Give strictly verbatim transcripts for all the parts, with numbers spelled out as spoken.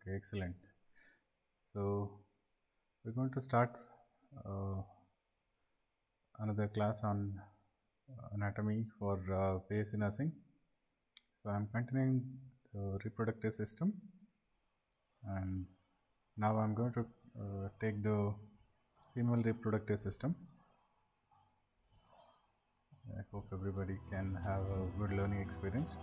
Okay, excellent. So we're going to start uh, another class on uh, anatomy for uh, B S c nursing. So I'm continuing the reproductive system, and now I'm going to uh, take the female reproductive system. I hope everybody can have a good learning experience.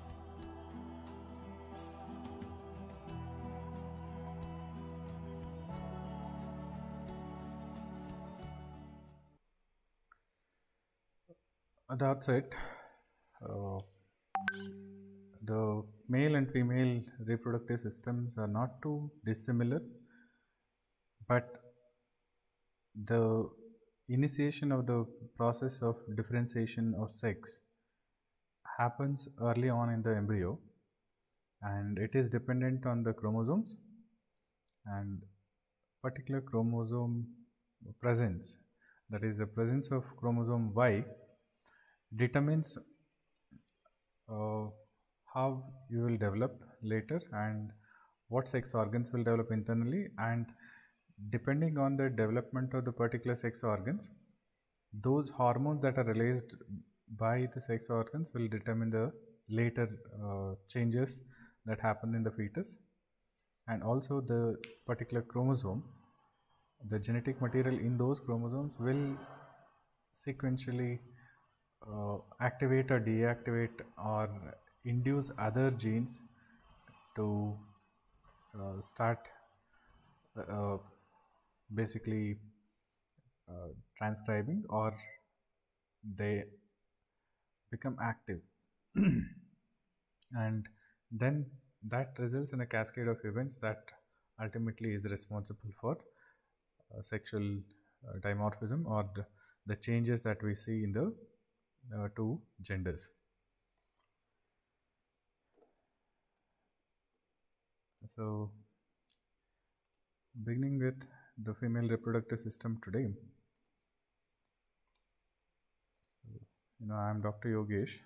At the outset, uh, the male and female reproductive systems are not too dissimilar, but the initiation of the process of differentiation of sex happens early on in the embryo, and it is dependent on the chromosomes, and particular chromosome presence, that is the presence of chromosome Y, determines uh, how you will develop later and what sex organs will develop internally, and depending on the development of the particular sex organs, those hormones that are released by the sex organs will determine the later uh, changes that happen in the fetus. And also the particular chromosome, the genetic material in those chromosomes will sequentially uh, activate or deactivate or induce other genes to uh, start uh, basically uh, transcribing, or they become active. And then that results in a cascade of events that ultimately is responsible for uh, sexual uh, dimorphism, or the, the changes that we see in the uh, two genders. So beginning with the female reproductive system today, you know, I am Doctor Yogesh.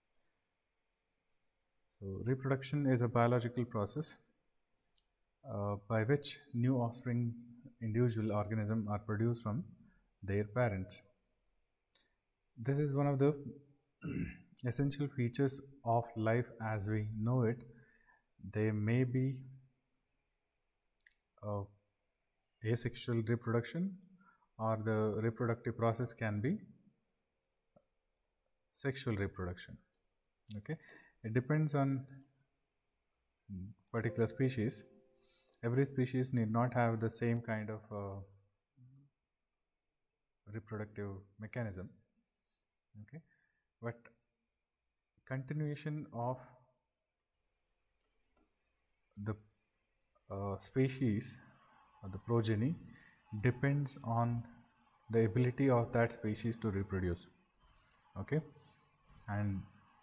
So reproduction is a biological process uh, by which new offspring individual organisms are produced from their parents. This is one of the essential features of life as we know it. There may be uh, asexual reproduction, or the reproductive process can be sexual reproduction. Okay, it depends on particular species. Every species need not have the same kind of uh, reproductive mechanism. Okay, but continuation of the uh, species or the progeny depends on the ability of that species to reproduce. Okay, and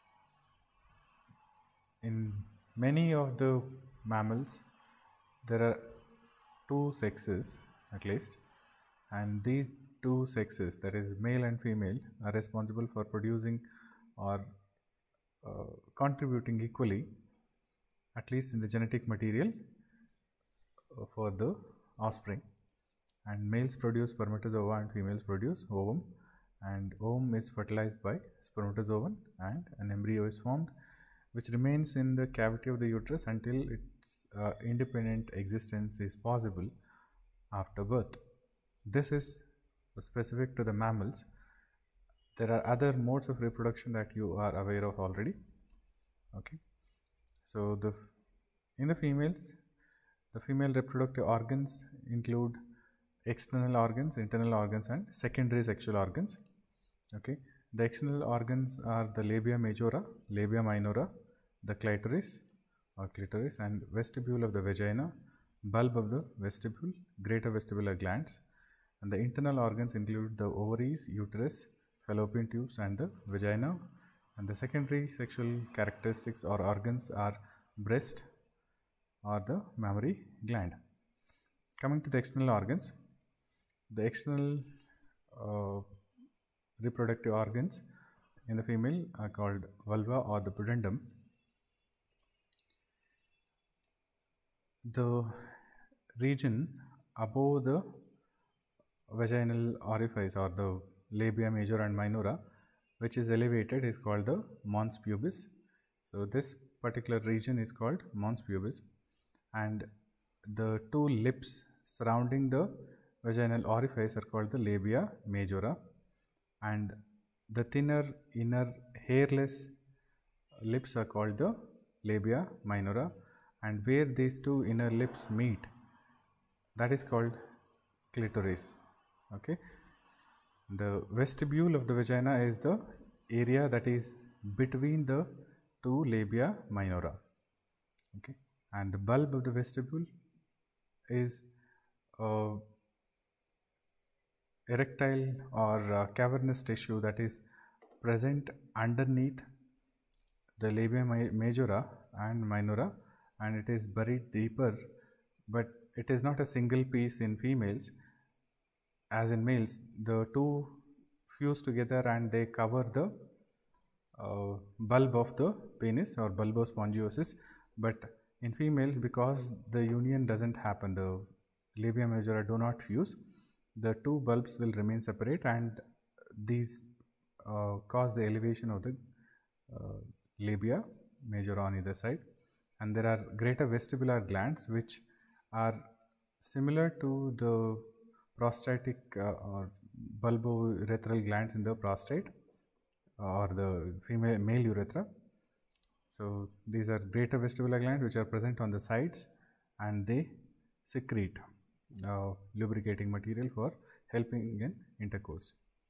in many of the mammals there are two sexes at least, and these two sexes, that is male and female, are responsible for producing or uh, contributing equally, at least in the genetic material, uh, for the offspring. And males produce spermatozoa and females produce ovum, and ovum is fertilized by spermatozoon and an embryo is formed, which remains in the cavity of the uterus until its uh, independent existence is possible after birth. This is specific to the mammals. There are other modes of reproduction that you are aware of already. Okay, so the in the females, the female reproductive organs include external organs, internal organs, and secondary sexual organs. Okay, the external organs are the labia majora, labia minora, the clitoris or clitoris and vestibule of the vagina, bulb of the vestibule, greater vestibular glands. And the internal organs include the ovaries, uterus, fallopian tubes, and the vagina. And the secondary sexual characteristics or organs are breast or the mammary gland. Coming to the external organs, the external uh, reproductive organs in the female are called vulva or the pudendum. the region above the vaginal orifice or the labia majora and minora, which is elevated, is called the mons pubis. So this particular region is called mons pubis, and the two lips surrounding the vaginal orifice are called the labia majora, and the thinner inner hairless lips are called the labia minora, and where these two inner lips meet, that is called clitoris. Okay, the vestibule of the vagina is the area that is between the two labia minora. Okay, and the bulb of the vestibule is uh, erectile or uh, cavernous tissue that is present underneath the labia majora and minora, and it is buried deeper, but it is not a single piece in females. As in males, the two fuse together and they cover the uh, bulb of the penis or bulbospongiosis, but in females, because the union doesn't happen, the labia majora do not fuse, the two bulbs will remain separate, and these uh, cause the elevation of the uh, labia majora on either side. And there are greater vestibular glands which are similar to the prostatic uh, or bulbourethral glands in the prostate or the female male urethra. So these are greater vestibular glands which are present on the sides, and they secrete uh, lubricating material for helping in intercourse.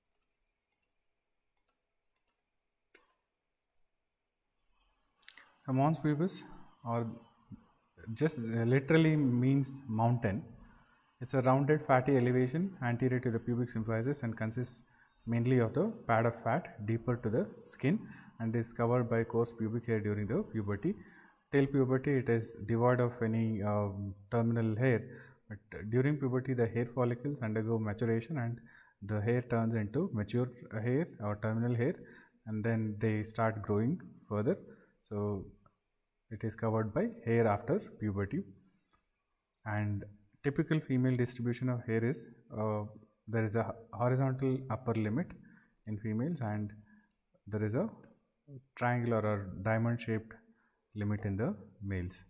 So mons pubis, or just literally means mountain. It's a rounded fatty elevation anterior to the pubic symphysis and consists mainly of the pad of fat deeper to the skin, and is covered by coarse pubic hair during the puberty. Till puberty, it is devoid of any uh, terminal hair, but during puberty the hair follicles undergo maturation and the hair turns into mature hair or terminal hair, and then they start growing further. So it is covered by hair after puberty. And typical female distribution of hair is uh, there is a horizontal upper limit in females, and there is a triangular or diamond shaped limit in the males.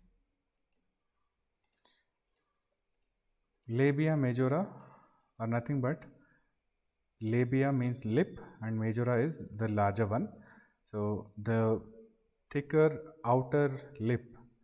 Labia majora are nothing but, labia means lip and majora is the larger one. So the thicker outer lip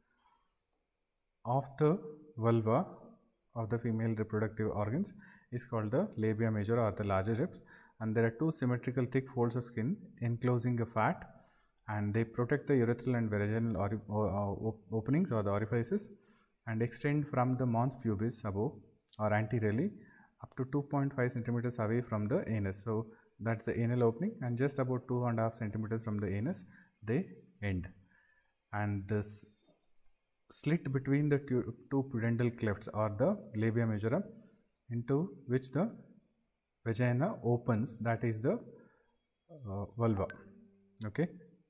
of the vulva of the female reproductive organs is called the labia majora or the larger lips, and there are two symmetrical thick folds of skin enclosing a fat, and they protect the urethral and vaginal openings or the orifices and extend from the mons pubis above or anteriorly up to two point five centimeters away from the anus. So that's the anal opening, and just about two and a half centimeters from the anus they end. And this slit between the two, two pudendal clefts or the labia majora, into which the vagina opens, that is the uh, vulva. Okay,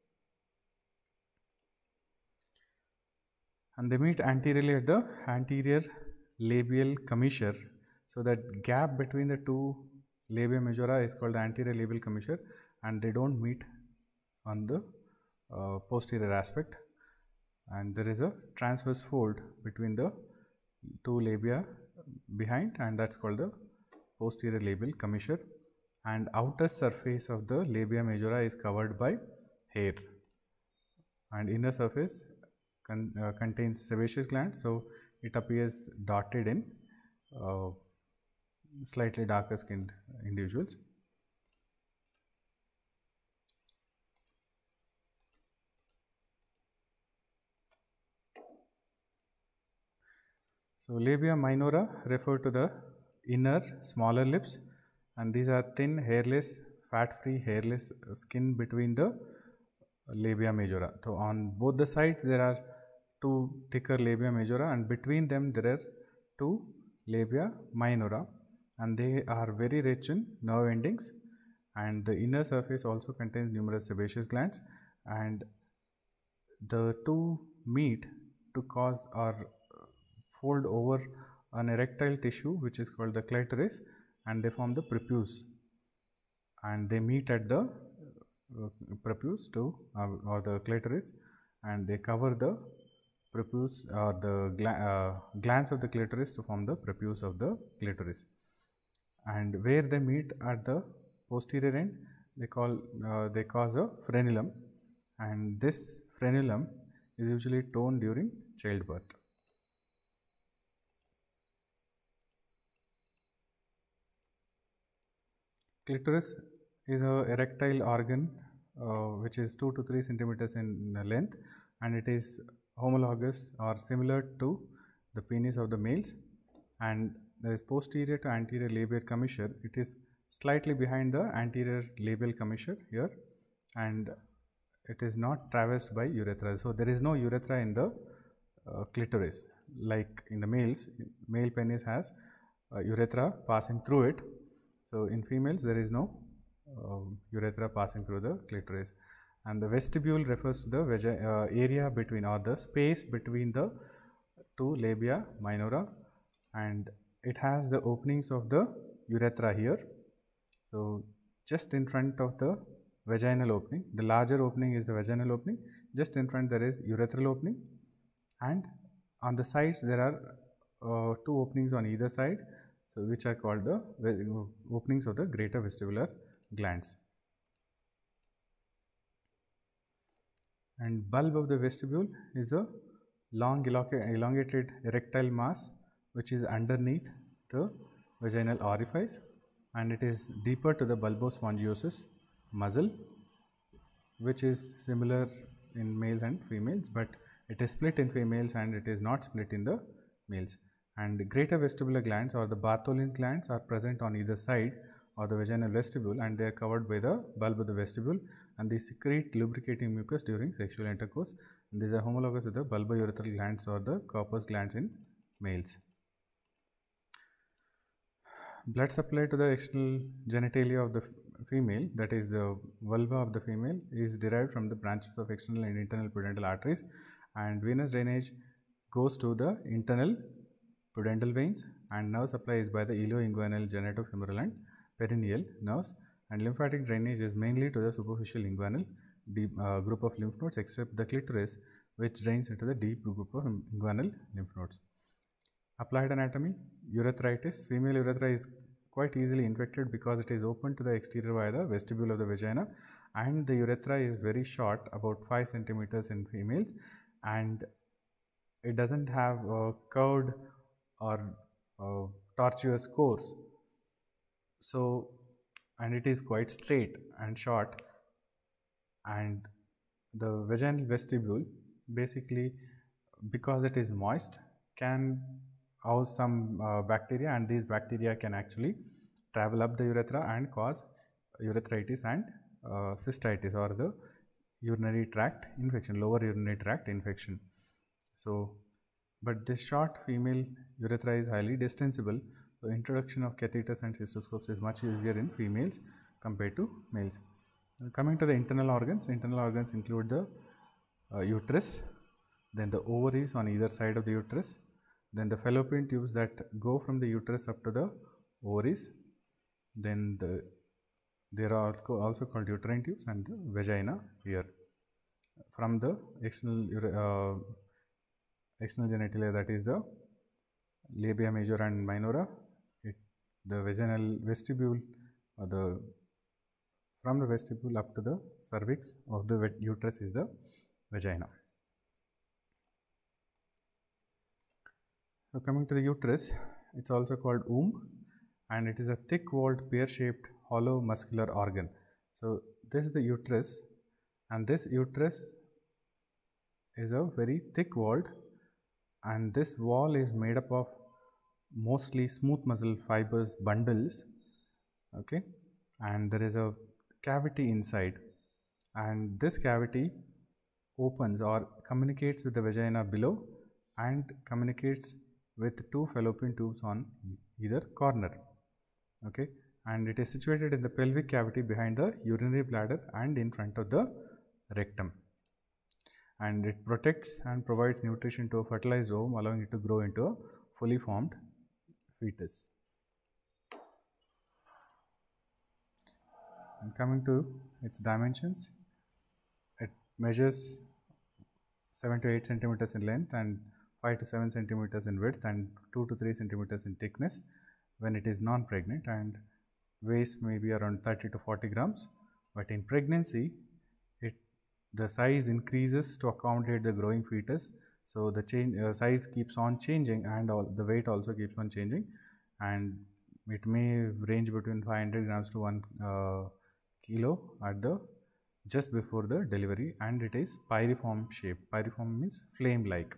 and they meet anteriorly at the anterior labial commissure. So that gap between the two labia majora is called the anterior labial commissure, and they don't meet on the uh, posterior aspect, and there is a transverse fold between the two labia behind, and that's called the posterior labial commissure. And outer surface of the labia majora is covered by hair, and inner surface con uh, contains sebaceous gland, so it appears dotted in uh, slightly darker skinned individuals. So labia minora refer to the inner smaller lips, and these are thin hairless fat free hairless skin between the labia majora. So on both the sides there are two thicker labia majora, and between them there are two labia minora, and they are very rich in nerve endings, and the inner surface also contains numerous sebaceous glands, and the two meet to cause or fold over an erectile tissue which is called the clitoris, and they form the prepuce, and they meet at the uh, prepuce to uh, or the clitoris, and they cover the prepuce or uh, the gla uh, glands of the clitoris to form the prepuce of the clitoris. And where they meet at the posterior end, they call uh, they cause a frenulum, and this frenulum is usually torn during childbirth. Clitoris is a erectile organ uh, which is two to three centimeters in length, and it is homologous or similar to the penis of the males, and there is posterior to anterior labial commissure. It is slightly behind the anterior labial commissure here, and it is not traversed by urethra. So there is no urethra in the uh, clitoris like in the males. Male penis has uh, urethra passing through it. So in females there is no uh, urethra passing through the clitoris. And the vestibule refers to the uh, area between or the space between the two labia minora, and it has the openings of the urethra here. So just in front of the vaginal opening, the larger opening is the vaginal opening. Just in front there is urethral opening, and on the sides there are uh, two openings on either side, so which are called the openings of the greater vestibular glands. And bulb of the vestibule is a long elongated erectile mass which is underneath the vaginal orifice, and it is deeper to the bulbospongiosus muscle, which is similar in males and females, but it is split in females and it is not split in the males. And greater vestibular glands or the Bartholin's glands are present on either side of the vaginal vestibule, and they are covered by the bulb of the vestibule, and they secrete lubricating mucus during sexual intercourse. And these are homologous with the bulbourethral glands or the corpus glands in males. Blood supply to the external genitalia of the female, that is the vulva of the female, is derived from the branches of external and internal pudendal arteries, and venous drainage goes to the internal pudendal veins, and nerve supply is by the ilioinguinal, genitofemoral and perineal nerves, and lymphatic drainage is mainly to the superficial inguinal deep, uh, group of lymph nodes, except the clitoris, which drains into the deep group of inguinal lymph nodes. Applied anatomy: urethritis. Female urethra is quite easily infected because it is open to the exterior via the vestibule of the vagina, and the urethra is very short, about five centimeters in females, and it doesn't have a curved or uh, tortuous course. So, and it is quite straight and short, and the vaginal vestibule, basically because it is moist, can house some uh, bacteria, and these bacteria can actually travel up the urethra and cause urethritis and uh, cystitis, or the urinary tract infection, lower urinary tract infection. So, but this short female urethra is highly distensible. The introduction of catheters and cystoscopes is much easier in females compared to males. And coming to the internal organs, internal organs include the uh, uterus, then the ovaries on either side of the uterus, then the fallopian tubes that go from the uterus up to the ovaries, then the, there are also called uterine tubes, and the vagina here. From the external uh, external genitalia, that is the labia majora and minora, it, the vaginal vestibule, or the from the vestibule up to the cervix of the uterus is the vagina. So coming to the uterus, it's also called womb, and it is a thick-walled, pear-shaped, hollow muscular organ. So this is the uterus, and this uterus is a very thick-walled, and this wall is made up of mostly smooth muscle fibers bundles, okay, and there is a cavity inside, and this cavity opens or communicates with the vagina below and communicates with two fallopian tubes on either corner, okay, and it is situated in the pelvic cavity behind the urinary bladder and in front of the rectum. and it protects and provides nutrition to a fertilized ovum, allowing it to grow into a fully formed fetus. And coming to its dimensions, it measures seven to eight centimeters in length and five to seven centimeters in width and two to three centimeters in thickness when it is non-pregnant, and weighs maybe around thirty to forty grams. But in pregnancy, it the size increases to accommodate the growing fetus. So the change uh, size keeps on changing, and all, the weight also keeps on changing, and it may range between five hundred grams to one uh, kilo at the just before the delivery, and it is pyriform shape. Pyriform means flame like,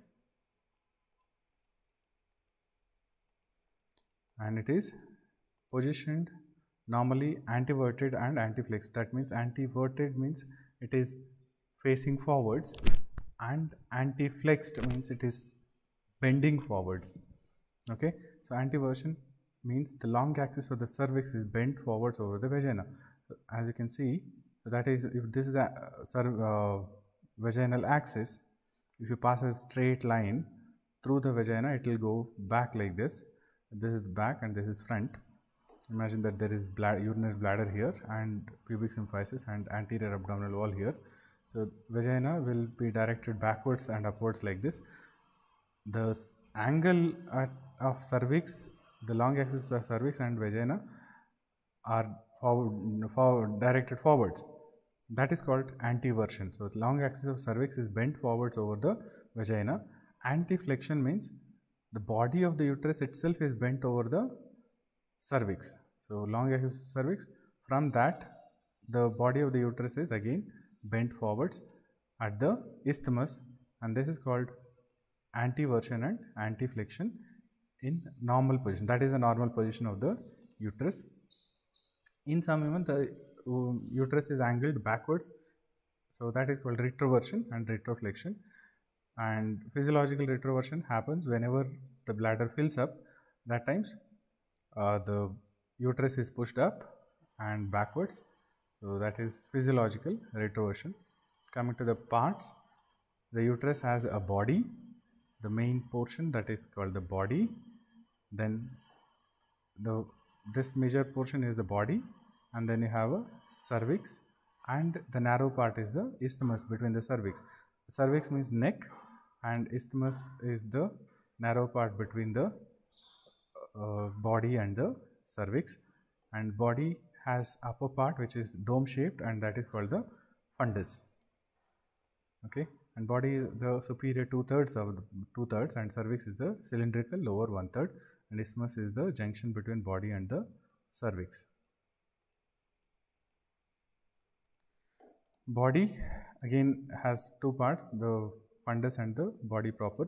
and it is positioned normally anteverted and anteflexed. That means anteverted means it is facing forwards, and anteflexed means it is bending forwards. Okay, so anteversion means the long axis of the cervix is bent forwards over the vagina. So as you can see, that is, if this is a uh, vaginal axis, if you pass a straight line through the vagina, it will go back like this. This is back and this is front. Imagine that there is bladder, urinary bladder here, and pubic symphysis and anterior abdominal wall here. So vagina will be directed backwards and upwards like this. The angle at, of cervix, the long axis of cervix and vagina are forward, forward, directed forwards. That is called anteversion. So the long axis of cervix is bent forwards over the vagina. Anteflexion means the body of the uterus itself is bent over the cervix. So long axis of cervix, from that the body of the uterus is again bent forwards at the isthmus, and this is called anteversion and anteflexion in normal position. That is the normal position of the uterus. In some women, the uh, uterus is angled backwards, so that is called retroversion and retroflexion. And physiological retroversion happens whenever the bladder fills up. That times uh, the uterus is pushed up and backwards, so that is physiological retroversion. Coming to the parts, the uterus has a body, the main portion, that is called the body. Then the this major portion is the body, and then you have a cervix, and the narrow part is the isthmus between the cervix. Cervix means neck, and isthmus is the narrow part between the uh, body and the cervix. And body has upper part which is dome shaped, and that is called the fundus. Okay, and body is the superior two thirds of the two thirds, and cervix is the cylindrical lower one third, and isthmus is the junction between body and the cervix. Body again has two parts, the fundus and the body proper.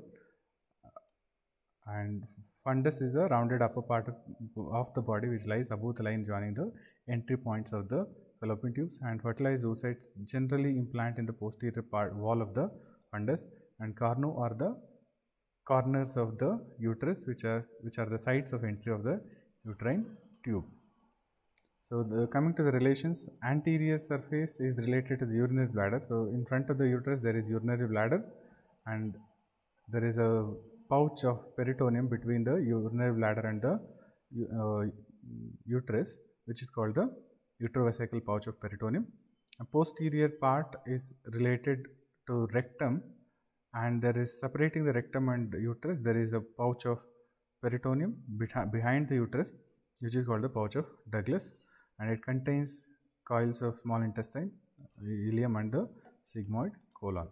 And fundus is the rounded upper part of the body which lies above the line joining the entry points of the fallopian tubes, and fertilized oocytes generally implant in the posterior part wall of the fundus, and cornu are the corners of the uterus which are which are the sites of entry of the uterine tube. So the, coming to the relations, anterior surface is related to the urinary bladder. So in front of the uterus there is urinary bladder, and there is a pouch of peritoneum between the urinary bladder and the uh, uterus, which is called the uterovesical pouch of peritoneum. A posterior part is related to rectum, and there is separating the rectum and uterus, there is a pouch of peritoneum behind the uterus, which is called the pouch of Douglas, and it contains coils of small intestine, ileum and the sigmoid colon.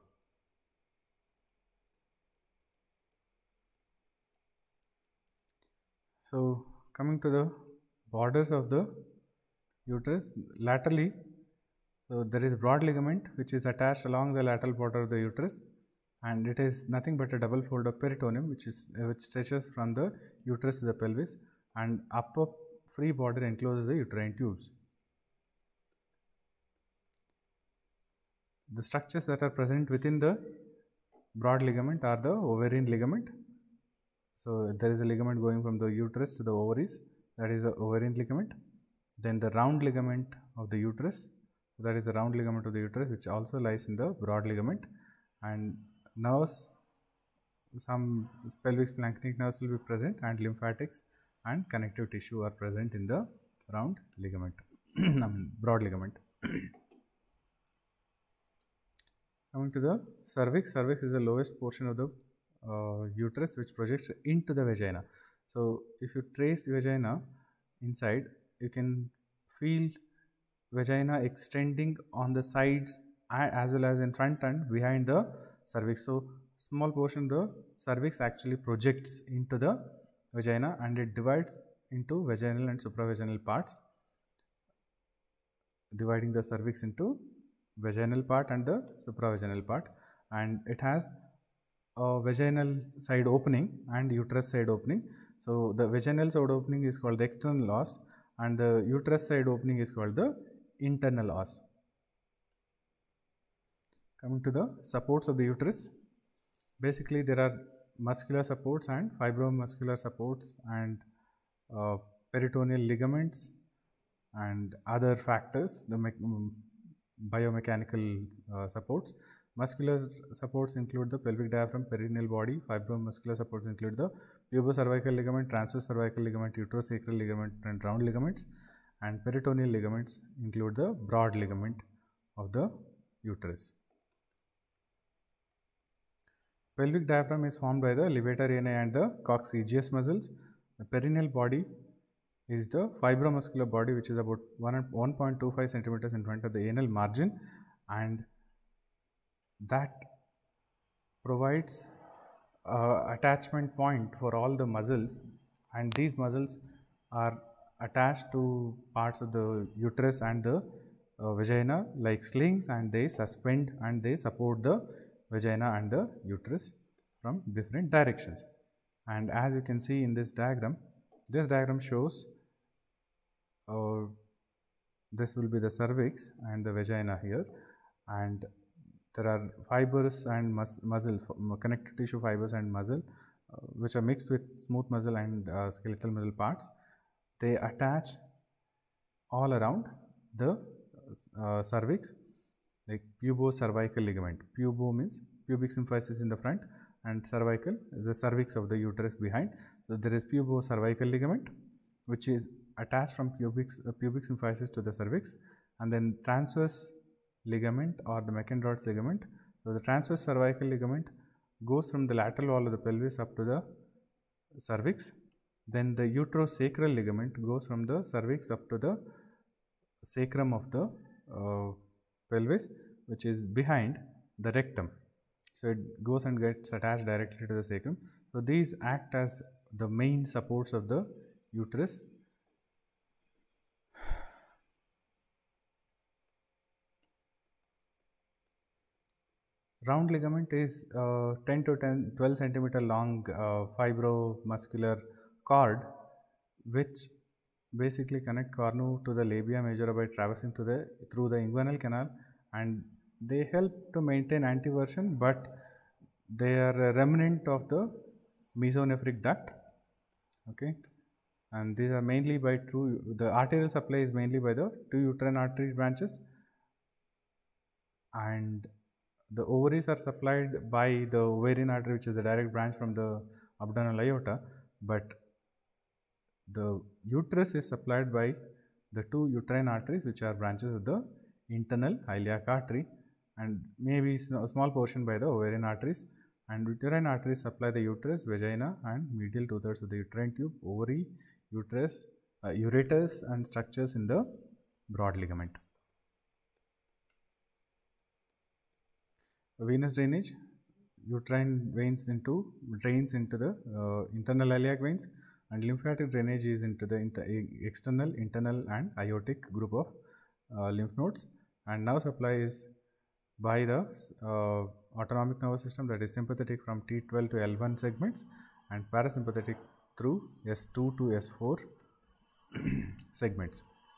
So coming to the borders of the uterus, laterally, so there is broad ligament which is attached along the lateral border of the uterus, and it is nothing but a double fold of peritoneum which is uh, which stretches from the uterus to the pelvis, and upper free border encloses the uterine tubes. The structures that are present within the broad ligament are the ovarian ligament. So there is a ligament going from the uterus to the ovaries, that is the ovarian ligament. Then the round ligament of the uterus, that is the round ligament of the uterus which also lies in the broad ligament. and nerves, some pelvic splanchnic nerves will be present, and lymphatics and connective tissue are present in the round ligament, I mean broad ligament. Coming to the cervix, cervix is the lowest portion of the uh, uterus which projects into the vagina. So if you trace the vagina inside, you can feel vagina extending on the sides as well as in front and behind the cervix. So small portion of the cervix actually projects into the vagina and it divides into vaginal and supravaginal parts, dividing the cervix into vaginal part and the supravaginal part, and it has a vaginal side opening and uterus side opening. So the vaginal side opening is called the external os and the uterus side opening is called the internal os. Coming to the supports of the uterus, basically there are muscular supports and fibromuscular supports and uh, peritoneal ligaments and other factors, the biomechanical uh, supports. Muscular supports include the pelvic diaphragm, perineal body. Fibromuscular supports include the pubocervical ligament, transverse cervical ligament, uterosacral ligament and round ligaments, and peritoneal ligaments include the broad ligament of the uterus. Pelvic diaphragm is formed by the levator ani and the coccygeus muscles. The perineal body is the fibromuscular body which is about one point two five centimeters in front of the anal margin, and that provides uh, attachment point for all the muscles, and these muscles are attached to parts of the uterus and the uh, vagina like slings, and they suspend and they support the vagina and the uterus from different directions. And as you can see in this diagram, this diagram shows uh, this will be the cervix and the vagina here, and there are fibers and mus muscle, connective tissue fibers and muscle uh, which are mixed with smooth muscle and uh, skeletal muscle parts. They attach all around the uh, cervix like pubocervical ligament. Pubo means pubic symphysis in the front and cervical is the cervix of the uterus behind. So there is pubocervical ligament which is attached from pubic, uh, pubic symphysis to the cervix, and then transverse ligament or the Meckenroth's ligament. So the transverse cervical ligament goes from the lateral wall of the pelvis up to the cervix. Then the uterosacral ligament goes from the cervix up to the sacrum of the uh, pelvis, which is behind the rectum. So it goes and gets attached directly to the sacrum. So these act as the main supports of the uterus. Round ligament is uh, ten to twelve centimeter long uh, fibromuscular cord which basically connect cornu to the labia majora by traversing to the through the inguinal canal, and they help to maintain anteversion, but they are a remnant of the mesonephric duct. Okay, and these are mainly by two, the arterial supply is mainly by the two uterine artery branches, and the ovaries are supplied by the ovarian artery which is a direct branch from the abdominal aorta, but the uterus is supplied by the two uterine arteries which are branches of the internal iliac artery, and maybe a small portion by the ovarian arteries, and uterine arteries supply the uterus, vagina and medial two thirds of the uterine tube, ovary, uterus, uh, ureters and structures in the broad ligament. Venous drainage, uterine veins into drains into the uh, internal iliac veins, and lymphatic drainage is into the inter external, internal and aortic group of uh, lymph nodes, and nerve supply is by the uh, autonomic nervous system, that is sympathetic from T twelve to L one segments and parasympathetic through S two to S four segments.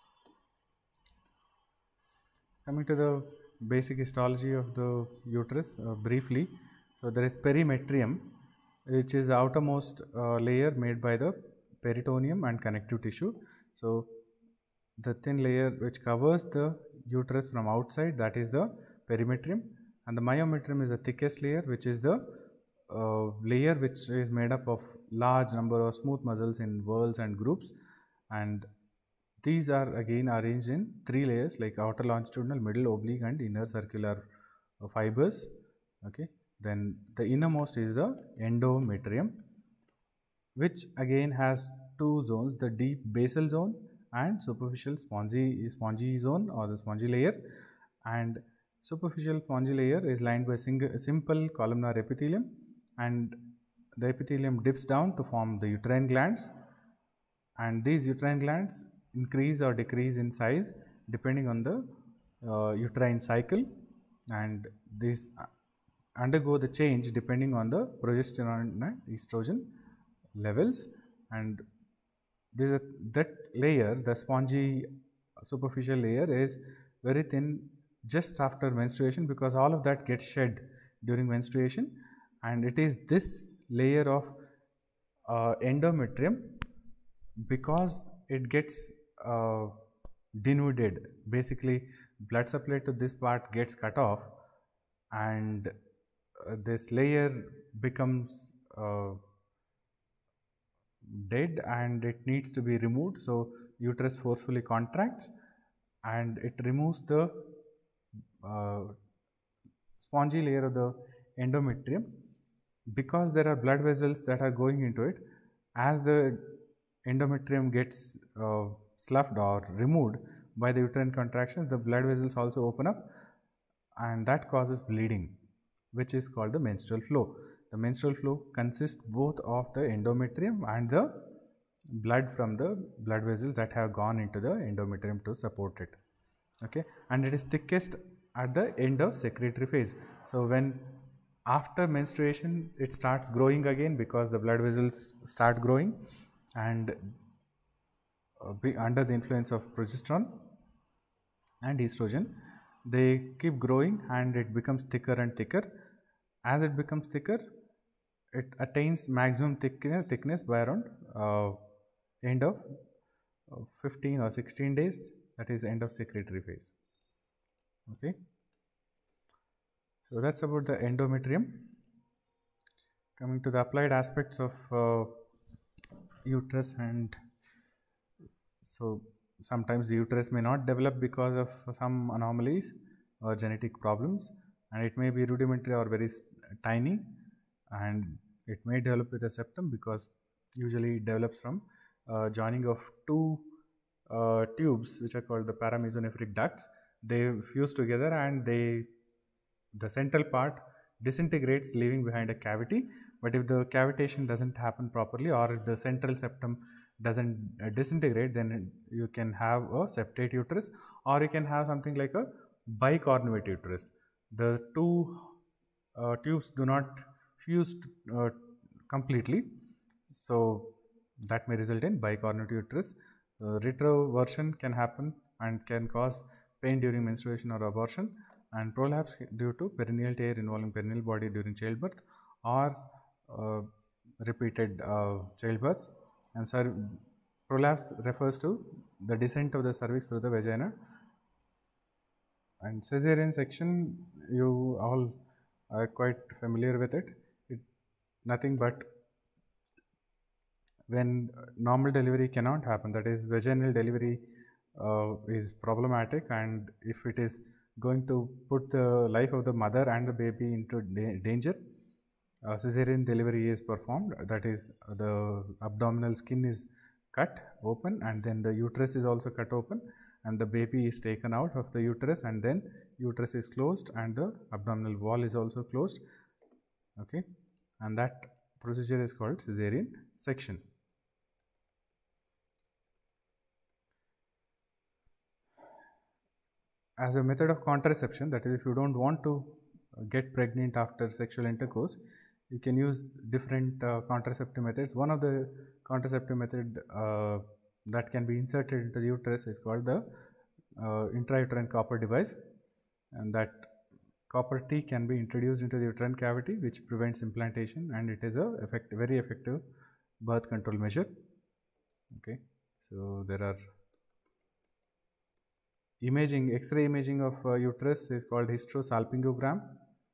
Coming to the basic histology of the uterus uh, briefly. So there is perimetrium, which is the outermost uh, layer made by the peritoneum and connective tissue. So the thin layer which covers the uterus from outside, that is the perimetrium, and the myometrium is the thickest layer, which is the uh, layer which is made up of large number of smooth muscles in whorls and groups, and these are again arranged in three layers like outer longitudinal, middle oblique, and inner circular uh, fibers. Okay, then the innermost is the endometrium, which again has two zones, the deep basal zone and superficial spongy spongy zone or the spongy layer. And superficial spongy layer is lined by single, simple columnar epithelium, and the epithelium dips down to form the uterine glands, and these uterine glands increase or decrease in size depending on the uh, uterine cycle, and these undergo the change depending on the progesterone and estrogen levels. And this is a, that layer, the spongy superficial layer, is very thin just after menstruation because all of that gets shed during menstruation, and it is this layer of uh, endometrium, because it gets uh, denuded, basically blood supply to this part gets cut off, and uh, this layer becomes uh, dead and it needs to be removed. So uterus forcefully contracts and it removes the uh, spongy layer of the endometrium. Because there are blood vessels that are going into it, as the endometrium gets uh, sloughed or removed by the uterine contractions, the blood vessels also open up, and that causes bleeding, which is called the menstrual flow. The menstrual flow consists both of the endometrium and the blood from the blood vessels that have gone into the endometrium to support it. Okay, and it is thickest at the end of secretory phase. So when after menstruation it starts growing again because the blood vessels start growing, and uh, be under the influence of progesterone and estrogen, they keep growing and it becomes thicker and thicker. As it becomes thicker, it attains maximum thickness thickness by around uh, end of uh, fifteen or sixteen days, that is end of secretory phase. Okay, so that's about the endometrium. Coming to the applied aspects of uh, uterus, and so sometimes the uterus may not develop because of some anomalies or genetic problems, and it may be rudimentary or very tiny, and it may develop with a septum because usually it develops from uh, joining of two uh, tubes which are called the paramesonephric ducts. They fuse together and they the central part disintegrates, leaving behind a cavity. But if the cavitation doesn't happen properly, or if the central septum doesn't uh, disintegrate, then you can have a septate uterus, or you can have something like a bicornuate uterus. The two uh, tubes do not fuse uh, completely, so that may result in bicornuate uterus. Uh, retroversion can happen and can cause pain during menstruation or abortion, and prolapse due to perineal tear involving perineal body during childbirth or uh, repeated uh, childbirths. And prolapse refers to the descent of the cervix through the vagina. And caesarean section, you all are quite familiar with it. It nothing but when normal delivery cannot happen, that is vaginal delivery uh, is problematic, and if it is going to put the life of the mother and the baby into da danger, uh, caesarean delivery is performed. That is, uh, the abdominal skin is cut open, and then the uterus is also cut open, and the baby is taken out of the uterus, and then uterus is closed and the abdominal wall is also closed. Okay, and that procedure is called caesarean section. As a method of contraception, that is, if you don't want to get pregnant after sexual intercourse, you can use different uh, contraceptive methods. One of the contraceptive method uh, that can be inserted into the uterus is called the uh, intrauterine copper device, and that copper T can be introduced into the uterine cavity, which prevents implantation, and it is a effect, very effective birth control measure. Okay, so there are imaging, X-ray imaging of uh, uterus is called hysterosalpingogram.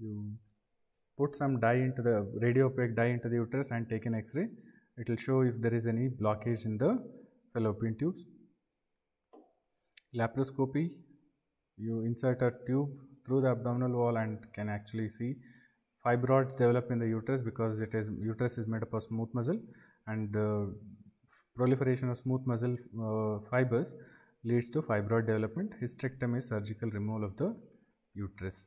you put some dye into the radio opaque dye into the uterus and take an X-ray. It will show if there is any blockage in the fallopian tubes. Laparoscopy, you insert a tube through the abdominal wall and can actually see fibroids develop in the uterus because it is uterus is made up of smooth muscle, and the proliferation of smooth muscle uh, fibers leads to fibroid development. Hysterectomy is surgical removal of the uterus.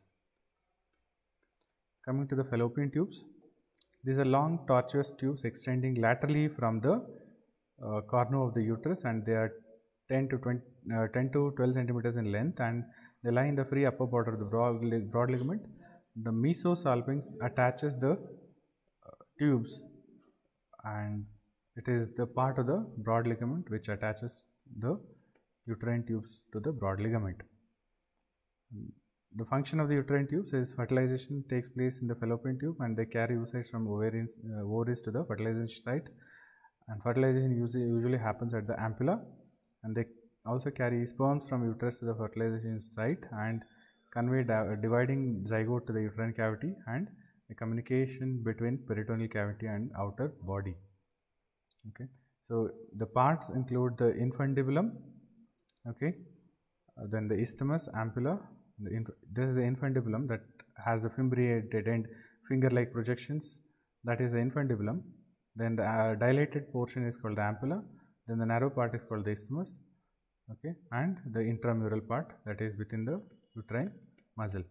Coming to the fallopian tubes, these are long tortuous tubes extending laterally from the uh, corner of the uterus, and they are ten to twenty, uh, ten to twelve centimeters in length, and they lie in the free upper border of the broad, broad ligament. The mesosalpinx attaches the uh, tubes, and it is the part of the broad ligament which attaches the uterine tubes to the broad ligament. The function of the uterine tubes is fertilization takes place in the fallopian tube, and they carry oocytes from ovarian, uh, ovaries to the fertilization site, and fertilization usually, usually happens at the ampulla, and they also carry sperms from uterus to the fertilization site and convey di dividing zygote to the uterine cavity, and a communication between peritoneal cavity and outer body. Okay, so the parts include the infundibulum, okay, uh, then the isthmus, ampulla. The this is the infundibulum that has the fimbriated end, finger-like projections. That is the infundibulum. Then the uh, dilated portion is called the ampulla. Then the narrow part is called the isthmus. Okay, and the intramural part, that is within the uterine muscle.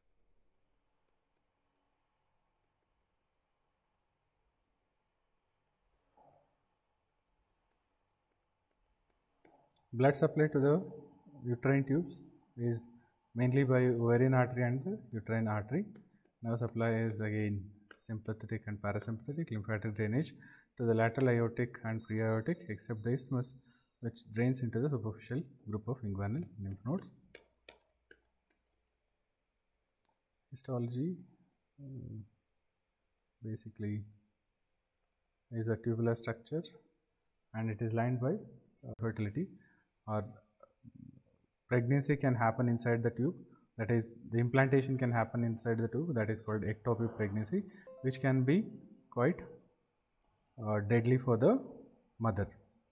Blood supply to the uterine tubes is mainly by ovarian artery and the uterine artery. Nerve supply is again sympathetic and parasympathetic. Lymphatic drainage to the lateral aortic and pre-aortic, except the isthmus, which drains into the superficial group of inguinal lymph nodes. Histology um, basically is a tubular structure, and it is lined by uh, fertility, or pregnancy can happen inside the tube, that is the implantation can happen inside the tube, that is called ectopic pregnancy, which can be quite uh, deadly for the mother.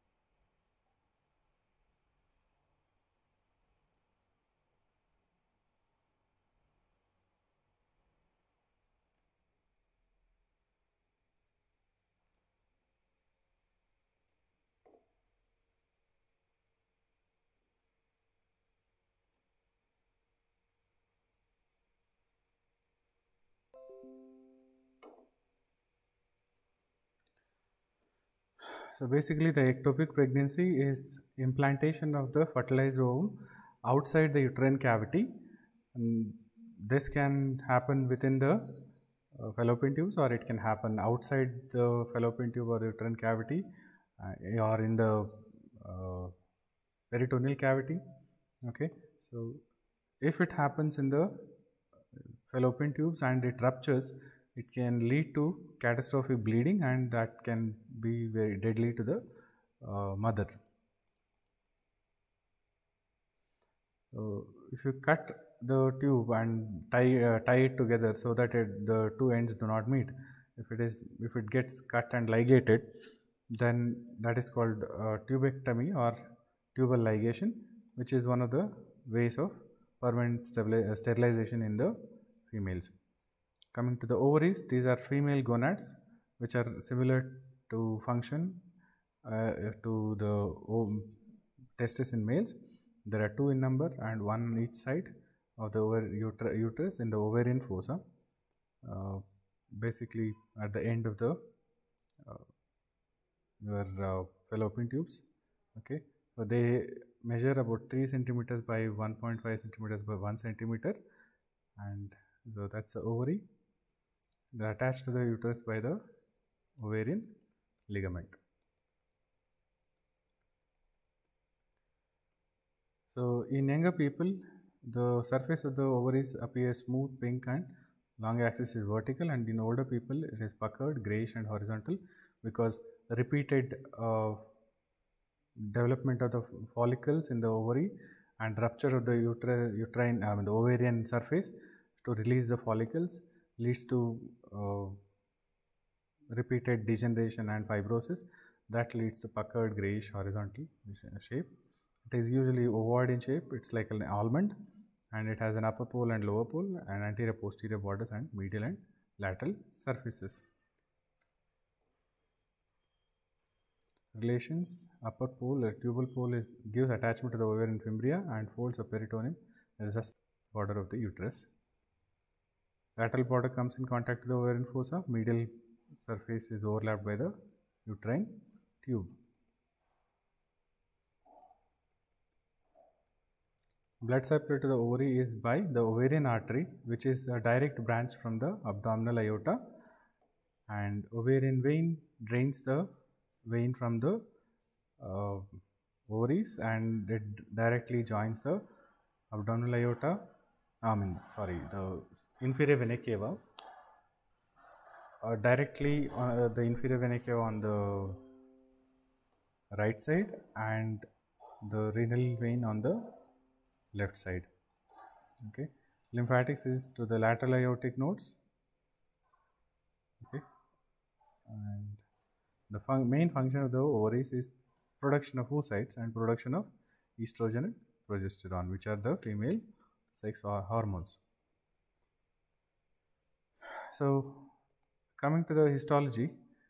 So basically the ectopic pregnancy is implantation of the fertilized ovum outside the uterine cavity, and this can happen within the uh, fallopian tubes, or it can happen outside the fallopian tube or the uterine cavity, uh, or in the uh, peritoneal cavity. Okay, so if it happens in the fallopian tubes and it ruptures, it can lead to catastrophic bleeding, and that can be very deadly to the uh, mother. So if you cut the tube and tie uh, tie it together so that it, the two ends do not meet, if it is if it gets cut and ligated, then that is called uh, tubectomy or tubal ligation, which is one of the ways of permanent sterilization in the females. Coming to the ovaries, these are female gonads which are similar to function uh, to the testis in males. There are two in number and one on each side of the uter uterus in the ovarian fossa, uh, basically at the end of the uh, your uh, fallopian tubes. Okay, so they measure about three centimeters by one point five centimeters by one centimeter, and so that's the ovary. They are attached to the uterus by the ovarian ligament. So in younger people, the surface of the ovaries appears smooth, pink, and long axis is vertical, and in older people it is puckered, grayish, and horizontal, because repeated uh, development of the follicles in the ovary and rupture of the uterine, uterine I mean the ovarian surface to release the follicles leads to uh, repeated degeneration and fibrosis that leads to puckered grayish horizontal shape. It is usually ovoid in shape. It's like an almond, and it has an upper pole and lower pole, and anterior posterior borders, and medial and lateral surfaces. Relations: upper pole or tubal pole is, gives attachment to the ovarian fimbria and folds of peritoneum as the border of the uterus. Lateral border comes in contact with the ovarian fossa. Medial surface is overlapped by the uterine tube. Blood supply to the ovary is by the ovarian artery, which is a direct branch from the abdominal aorta, and ovarian vein drains the vein from the uh, ovaries, and it directly joins the abdominal aorta. I mean, sorry, the inferior vena cava. Uh, directly uh, the inferior vena cava on the right side, and the renal vein on the left side. Okay, lymphatics is to the lateral aortic nodes. Okay, and the fun main function of the ovaries is production of oocytes and production of estrogen and progesterone, which are the female sex hormones. So, coming to the histology,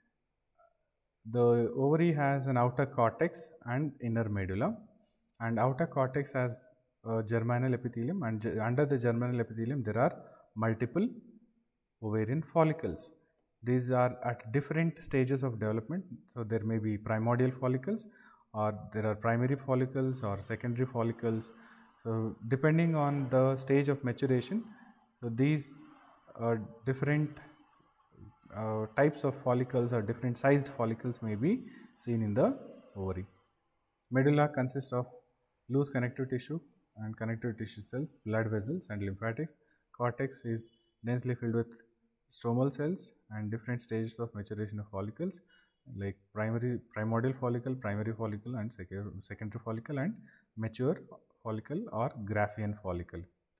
the ovary has an outer cortex and inner medulla, and outer cortex has a germinal epithelium, and under the germinal epithelium there are multiple ovarian follicles. These are at different stages of development. So, there may be primordial follicles, or there are primary follicles or secondary follicles. So, depending on the stage of maturation, so these uh, different uh, types of follicles or different sized follicles may be seen in the ovary. Medulla consists of loose connective tissue and connective tissue cells, blood vessels, and lymphatics. Cortex is densely filled with stromal cells and different stages of maturation of follicles like primary primordial follicle, primary follicle, and sec secondary follicle, and mature follicle or Graafian follicle.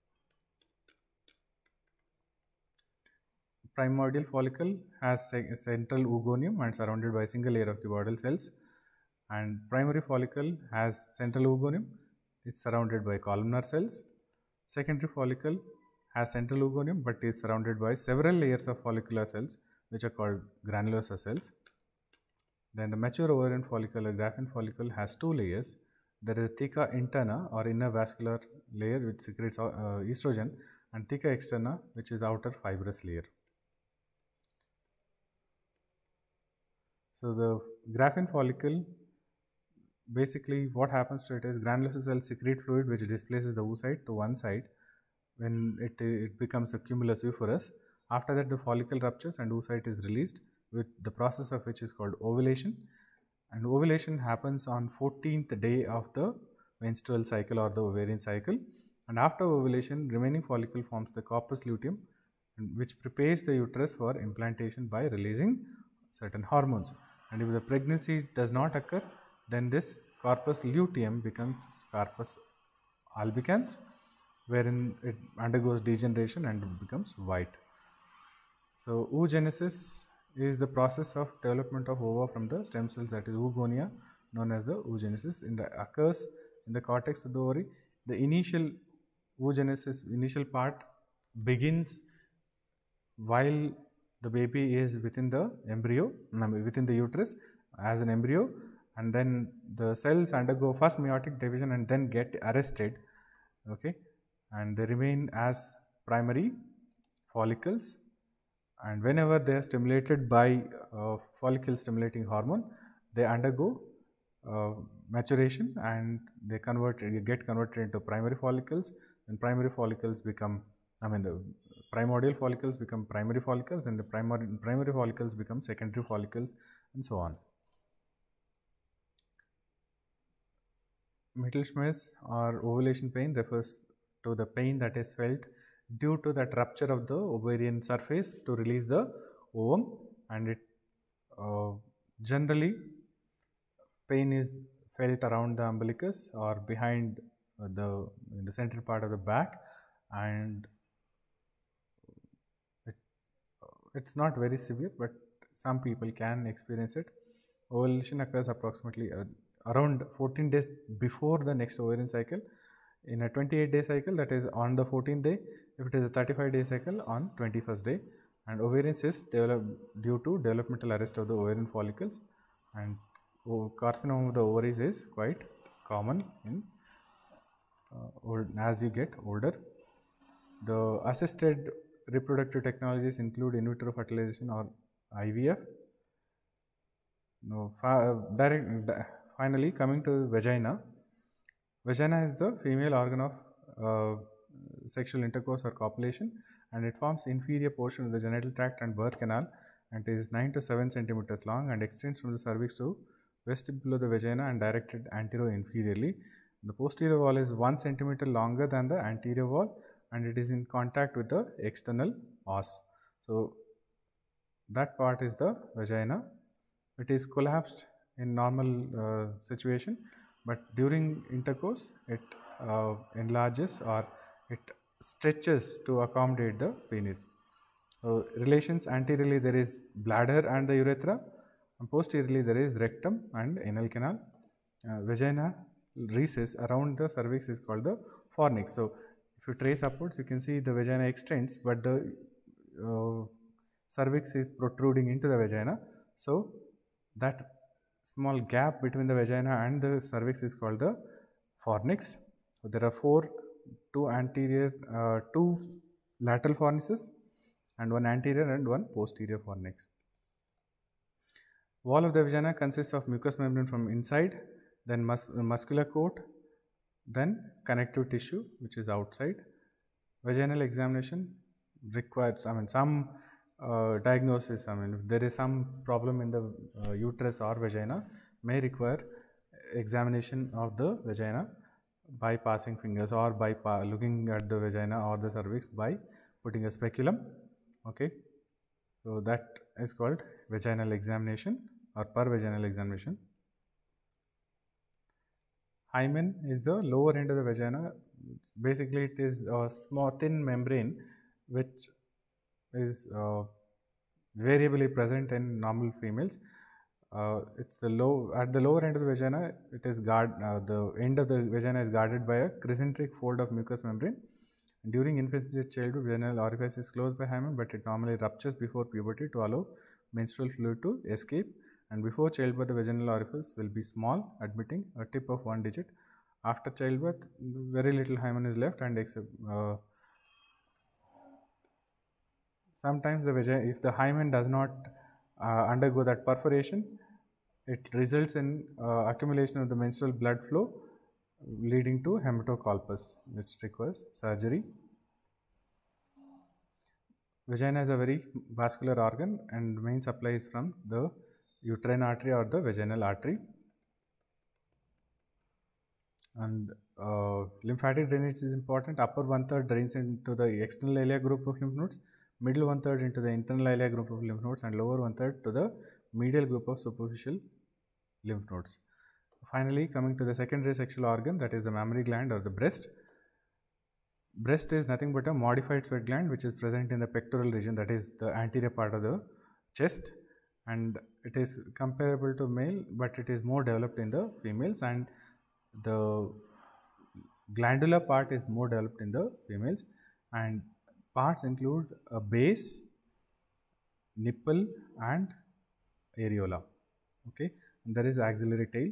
Primordial follicle has a central oogonium and surrounded by a single layer of cuboidal cells, and primary follicle has central oogonium. It's surrounded by columnar cells. Secondary follicle has central oogonium but is surrounded by several layers of follicular cells, which are called granulosa cells. Then the mature ovarian follicle or Graafian follicle has two layers. There is theca interna or inner vascular layer which secretes uh, estrogen, and theca externa, which is outer fibrous layer. So, the Graafian follicle, basically what happens to it is granulosa cells secrete fluid which displaces the oocyte to one side when it, it becomes a cumulus euphorus. After that, the follicle ruptures and oocyte is released, with the process of which is called ovulation. And ovulation happens on fourteenth day of the menstrual cycle or the ovarian cycle. And after ovulation, remaining follicle forms the corpus luteum, which prepares the uterus for implantation by releasing certain hormones. And if the pregnancy does not occur, then this corpus luteum becomes corpus albicans, wherein it undergoes degeneration and it becomes white. So, oogenesis is the process of development of ova from the stem cells, that is oogonia, known as the oogenesis. It occurs in the cortex of the ovary. The initial oogenesis, initial part begins while the baby is within the embryo, within the uterus as an embryo, and then the cells undergo first meiotic division and then get arrested, okay, and they remain as primary follicles, and whenever they are stimulated by uh, follicle stimulating hormone, they undergo uh, maturation and they convert get converted into primary follicles, and primary follicles become I mean the primordial follicles become primary follicles, and the primary primary follicles become secondary follicles, and so on. Mittelschmerz or ovulation pain refers to the pain that is felt due to that rupture of the ovarian surface to release the ovum, and it uh, generally pain is felt around the umbilicus or behind uh, the in the central part of the back, and it's not very severe, but some people can experience it. Ovulation occurs approximately uh, around fourteen days before the next ovarian cycle. In a twenty-eight day cycle, that is on the fourteenth day. If it is a thirty-five day cycle, on twenty-first day. And ovarian cyst develop due to developmental arrest of the ovarian follicles, and carcinoma of the ovaries is quite common in uh, old, as you get older. The assisted reproductive technologies include in vitro fertilization or I V F. No, direct, finally, coming to vagina. Vagina is the female organ of uh, sexual intercourse or copulation, and it forms inferior portion of the genital tract and birth canal, and it is nine to seven centimeters long and extends from the cervix to vestibule of the vagina and directed antero-inferiorly. The posterior wall is one centimeter longer than the anterior wall, and it is in contact with the external os. So that part is the vagina. It is collapsed in normal uh, situation, but during intercourse it uh, enlarges or it stretches to accommodate the penis. So relations: anteriorly there is bladder and the urethra, and posteriorly there is rectum and anal canal. Uh, vagina recess around the cervix is called the fornix. So if you trace upwards, you can see the vagina extends, but the uh, cervix is protruding into the vagina. So that small gap between the vagina and the cervix is called the fornix. So there are four, two anterior, uh, two lateral fornices, and one anterior and one posterior fornix. Wall of the vagina consists of mucous membrane from inside, then mus muscular coat, then connective tissue which is outside. Vaginal examination requires, I mean, some uh, diagnosis, I mean, if there is some problem in the uh, uterus or vagina, may require examination of the vagina by passing fingers, or by pa looking at the vagina or the cervix by putting a speculum. Okay, so that is called vaginal examination or pervaginal examination. Hymen is the lower end of the vagina. Basically, it is a small thin membrane which is uh, variably present in normal females. Uh, it's the low at the lower end of the vagina. It is guard uh, the end of the vagina is guarded by a crysenteric fold of mucous membrane. During infancy childhood, vaginal orifice is closed by hymen, but it normally ruptures before puberty to allow menstrual fluid to escape. And before childbirth, the vaginal orifice will be small, admitting a tip of one digit. After childbirth, very little hymen is left, and except uh, sometimes the vagina, if the hymen does not uh, undergo that perforation, it results in uh, accumulation of the menstrual blood flow, leading to hematocolpus, which requires surgery. Vagina is a very vascular organ, and main supply is from the uterine artery or the vaginal artery. And uh, lymphatic drainage is important. Upper one third drains into the external ilia group of lymph nodes, middle one third into the internal ilia group of lymph nodes, and lower one third to the medial group of superficial lymph nodes. Finally, coming to the secondary sexual organ, that is the mammary gland or the breast. Breast is nothing but a modified sweat gland which is present in the pectoral region, that is the anterior part of the chest, and it is comparable to male, but it is more developed in the females, and the glandular part is more developed in the females. And parts include a base, nipple, and areola. Okay, and there is axillary tail.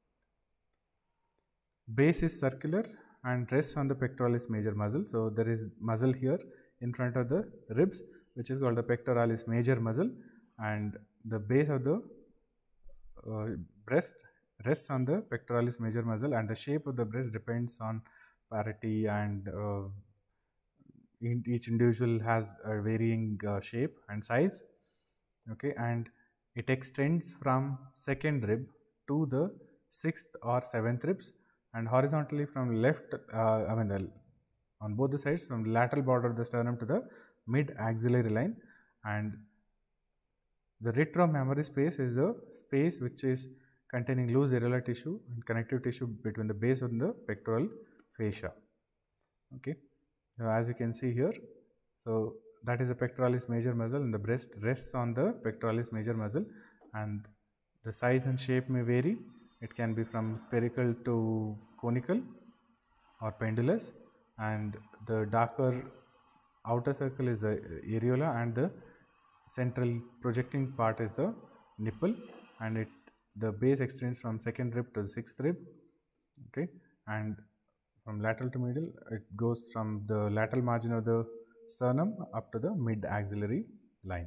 Base is circular and rests on the pectoralis major muscle. So there is muscle here in front of the ribs, which is called the pectoralis major muscle, and the base of the uh, breast rests on the pectoralis major muscle, and the shape of the breast depends on parity, and uh, in each individual has a varying uh, shape and size. Okay, and it extends from second rib to the sixth or seventh ribs, and horizontally from left, uh, I mean the, on both the sides, from the lateral border of the sternum to the mid axillary line. And the retromammary space is the space which is containing loose areolar tissue and connective tissue between the base and the pectoral fascia. Okay, so as you can see here, so that is the pectoralis major muscle, and the breast rests on the pectoralis major muscle, and the size and shape may vary. It can be from spherical to conical or pendulous, and the darker outer circle is the areola, and the central projecting part is the nipple, and it the base extends from second rib to the sixth rib. Okay, and from lateral to medial, it goes from the lateral margin of the sternum up to the mid axillary line.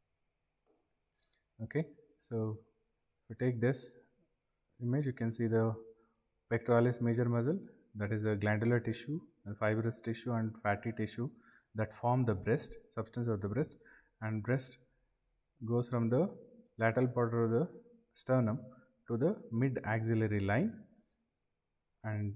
Okay, so if you take this image, you can see the pectoralis major muscle, that is the glandular tissue, and fibrous tissue and fatty tissue that form the breast, substance of the breast, and breast goes from the lateral border of the sternum to the mid axillary line, and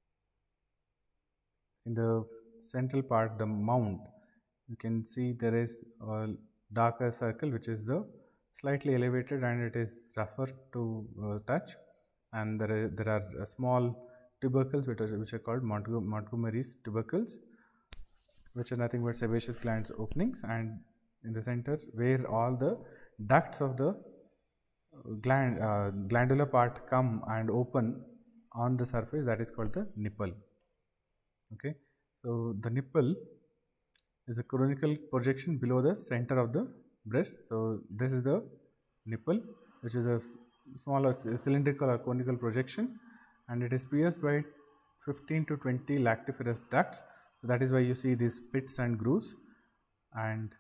in the central part, the mound, you can see there is a darker circle which is the slightly elevated, and it is rougher to uh, touch, and there are, there are uh, small tubercles which are, which are called Montg Montgomery's tubercles, which are nothing but sebaceous glands openings, and in the center where all the ducts of the gland uh, glandular part come and open on the surface, that is called the nipple. Okay, so the nipple is a conical projection below the center of the breast. So this is the nipple, which is a smaller cylindrical or conical projection, and it is pierced by fifteen to twenty lactiferous ducts. So that is why you see these pits and grooves, and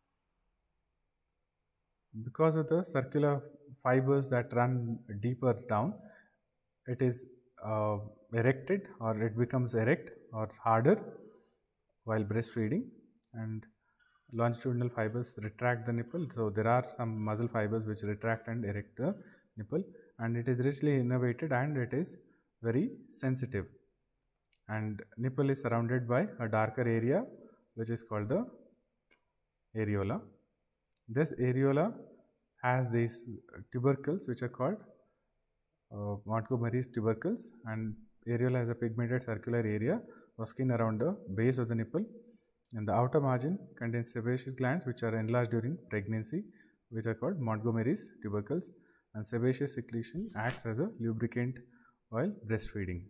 because of the circular fibers that run deeper down, it is uh, erected, or it becomes erect or harder while breastfeeding, and longitudinal fibers retract the nipple. So there are some muscle fibers which retract and erect the nipple, and it is richly innervated, and it is very sensitive, and nipple is surrounded by a darker area which is called the areola. This areola has these tubercles which are called uh, Montgomery's tubercles, and areola has a pigmented circular area or skin around the base of the nipple, and the outer margin contains sebaceous glands which are enlarged during pregnancy, which are called Montgomery's tubercles, and sebaceous secretion acts as a lubricant while breastfeeding.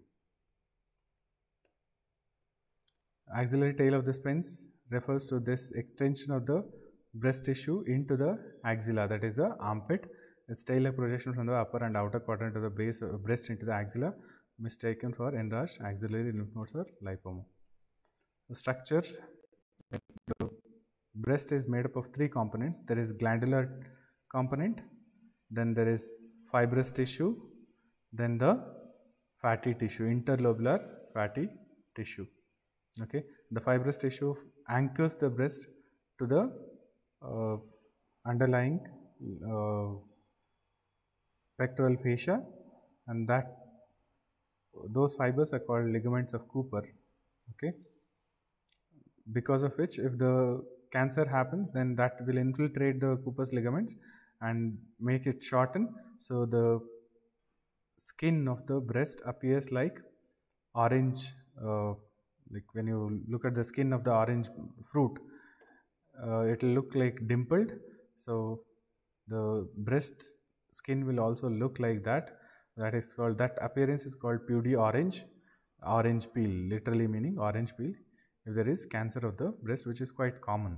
Axillary tail of the spines refers to this extension of the breast tissue into the axilla, that is the armpit. Its tail-like projection from the upper and outer quadrant of the base of breast into the axilla, mistaken for enlarged axillary lymph nodes or lipoma. The structure, the breast is made up of three components. There is glandular component, then there is fibrous tissue, then the fatty tissue, interlobular fatty tissue. Okay, the fibrous tissue anchors the breast to the uh, underlying uh, pectoral fascia, and that those fibers are called ligaments of Cooper. Okay, because of which, if the cancer happens, then that will infiltrate the Cooper's ligaments and make it shorten. So the skin of the breast appears like orange. Uh, like when you look at the skin of the orange fruit, uh, it will look like dimpled. So the breast skin will also look like that. That is called, that appearance is called pudgy orange, orange peel, literally meaning orange peel, if there is cancer of the breast, which is quite common.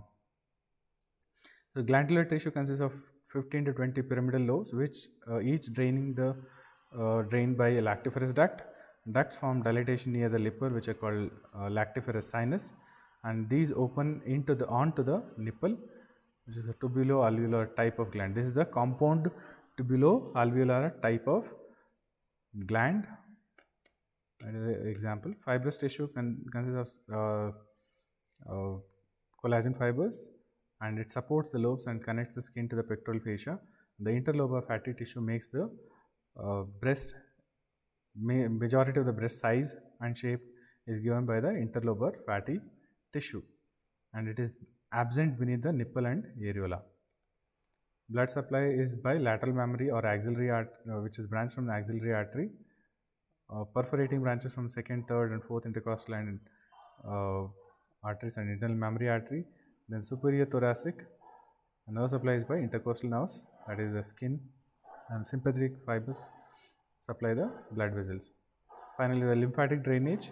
The glandular tissue consists of fifteen to twenty pyramidal lobes, which uh, each draining the uh, drained by a lactiferous duct. Ducts form dilatation near the lipper, which are called uh, lactiferous sinus, and these open into the onto the nipple, which is a tubulo-alveolar type of gland. This is the compound tubulo-alveolar type of gland. Another example, fibrous tissue con consists of uh, uh, collagen fibers, and it supports the lobes and connects the skin to the pectoral fascia. The interlobar fatty tissue makes the uh, breast, ma majority of the breast size and shape is given by the interlobar fatty tissue, and it is absent beneath the nipple and areola. Blood supply is by lateral mammary or axillary artery, uh, which is branched from the axillary artery, uh, perforating branches from second, third and fourth intercostal and uh, arteries and internal mammary artery. Then superior thoracic, nerve supply is by intercostal nerves, that is the skin, and sympathetic fibers supply the blood vessels. Finally, the lymphatic drainage.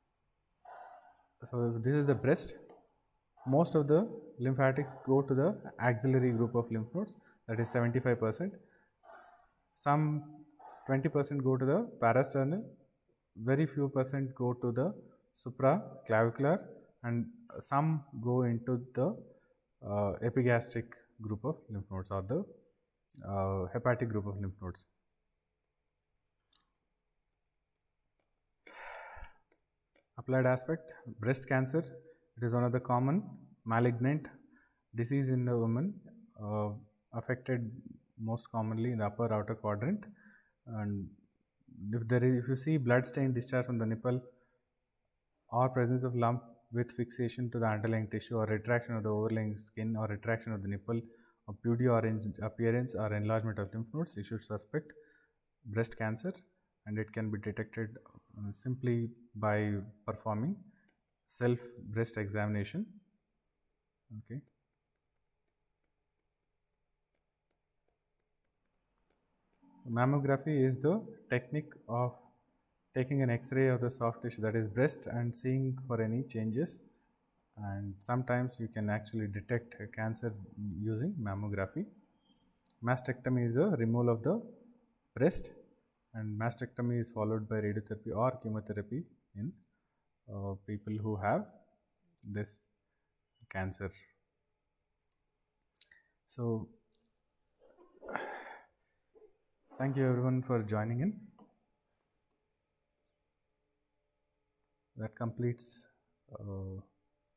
So this is the breast. Most of the lymphatics go to the axillary group of lymph nodes, that is seventy-five percent. Some twenty percent go to the parasternal, very few percent go to the supraclavicular, and some go into the uh, epigastric group of lymph nodes or the uh, hepatic group of lymph nodes. Applied aspect, breast cancer, it is one of the common malignant disease in the women, uh, affected most commonly in the upper outer quadrant. And if there is, if you see blood stain discharge from the nipple or presence of lump with fixation to the underlying tissue or retraction of the overlying skin or retraction of the nipple or pudy orange appearance or enlargement of lymph nodes, you should suspect breast cancer, and it can be detected uh, simply by performing self breast examination. Okay. Mammography is the technique of taking an X-ray of the soft tissue, that is breast, and seeing for any changes, and sometimes you can actually detect a cancer using mammography. Mastectomy is the removal of the breast, and mastectomy is followed by radiotherapy or chemotherapy in uh, people who have this cancer. So thank you everyone for joining in. That completes uh,